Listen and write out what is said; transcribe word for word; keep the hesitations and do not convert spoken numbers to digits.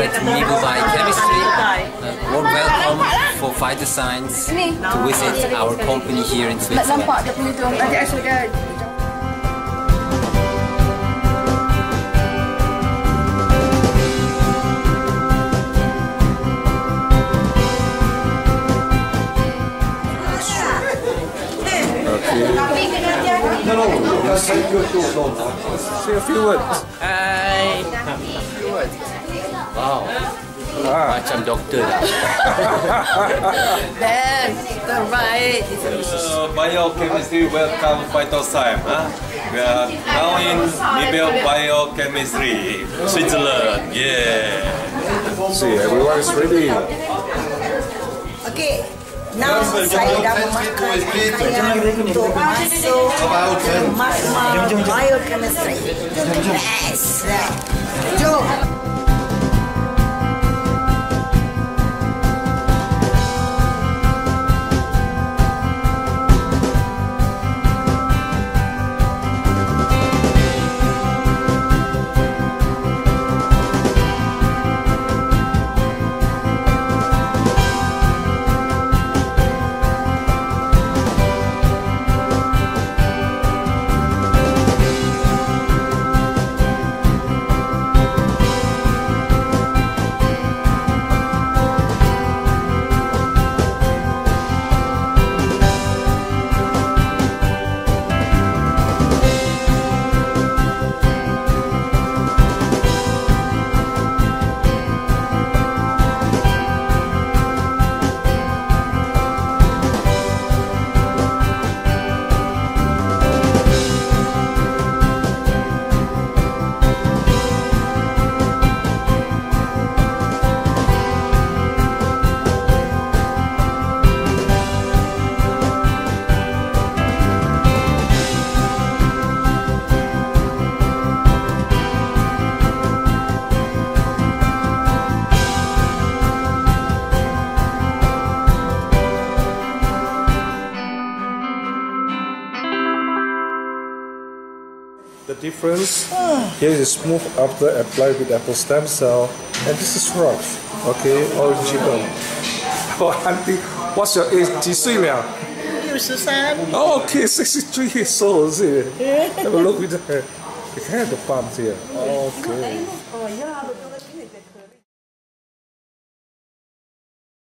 at Mibu Biochemistry. Uh, warm welcome for Phytoscience to visit our company here in Switzerland. No, no, say a few words. Hi. Wow. Ah. Macam doktor lah. Dan, terbaik. Uh, biochemistry, welcome Phytoscience. Huh? We are now in Nibel Biochemistry, Switzerland. Yeah. See, everyone is ready. Okey. Now saya dah memakai pakaian untuk masuk magma biochemistry. Yes. Jom. The difference here is smooth after applied with apple stem cell, and this is rough. Okay, original. Oh, auntie, what's your age? 几岁了? Oh, okay, sixty-three years old. See, have a look with the. You can have the palms here. Okay.